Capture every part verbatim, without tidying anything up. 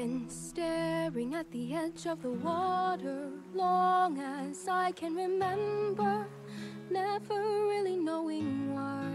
been staring at the edge of the water long as I can remember, never really knowing why.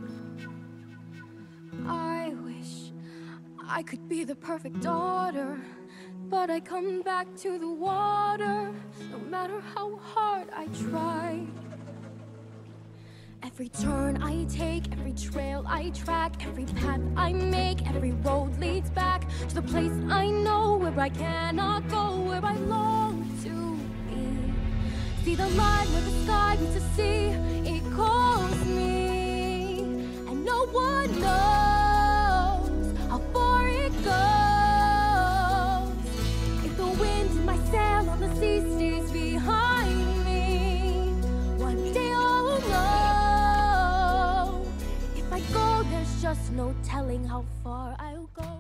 I wish I could be the perfect daughter, but I come back to the water no matter how hard I try. Every turn I take, every trail I track, every path I make, every road leads back to the place I know, where I cannot go, where I long to be. See the line where the sky meets the sea, it calls me, and no one knows how far it goes. If the wind in my sail on the sea stays behind me, one day I'll know. I go, there's just no telling how far I'll go.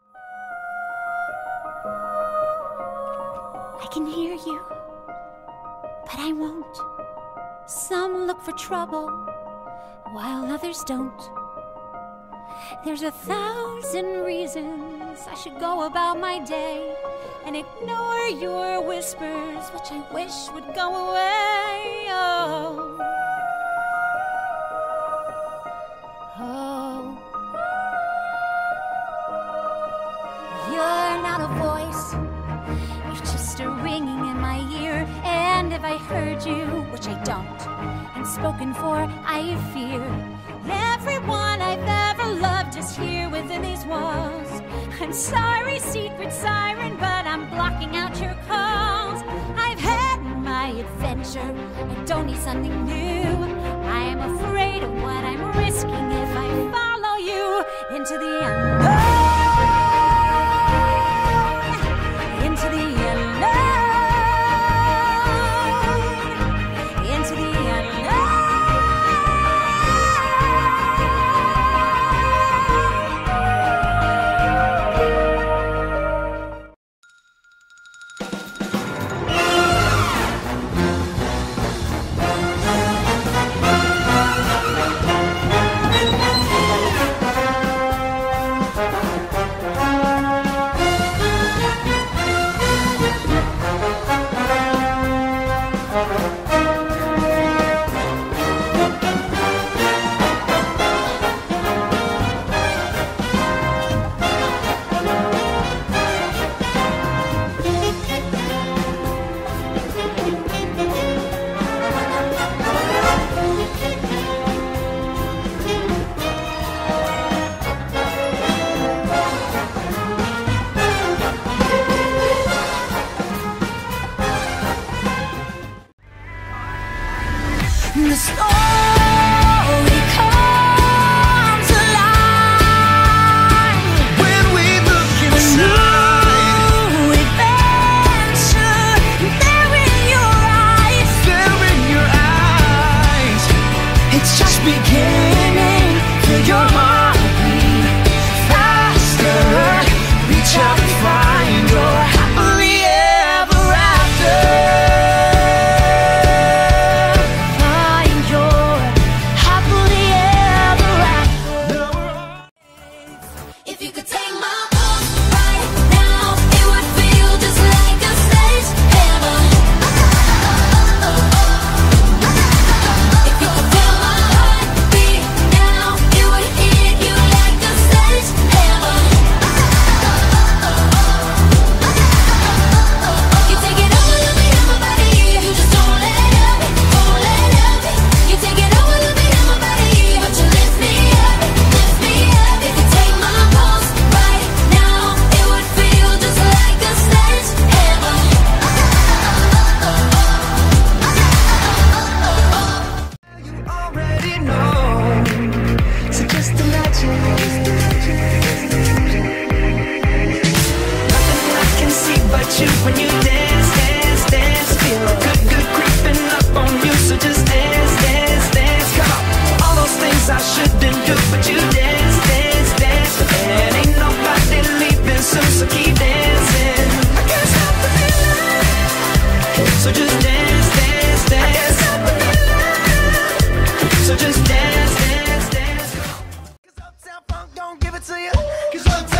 I can hear you, but I won't. Some look for trouble, while others don't. There's a thousand reasons I should go about my day and ignore your whispers, which I wish would go away. Oh. Oh, you're not a voice, you're just a ringing in my ear. And if I heard you, which I don't, and spoken for, I fear. Everyone I've ever loved is here within these walls. I'm sorry, secret siren, but I'm blocking out your calls. I've had my adventure, I don't need something new. I am afraid of what I'm risking if I follow you into the unknown, into the unknown, into the the story comes alive when we look inside. New adventure, there in your eyes, There in your eyes, it's just beginning. Feel your heartbeat faster. Reach out and find your happily ever after. When you dance, dance, dance, feel good, good creeping up on you. So just dance, dance, dance, come on. All those things I shouldn't do, but you dance, dance, dance. And ain't nobody leaving soon, so keep dancing. I can't stop the feeling. So just dance, dance, dance. I can't stop the feeling. So just dance, dance, dance. Cause Uptown Funk don't give it to you. Cause Uptown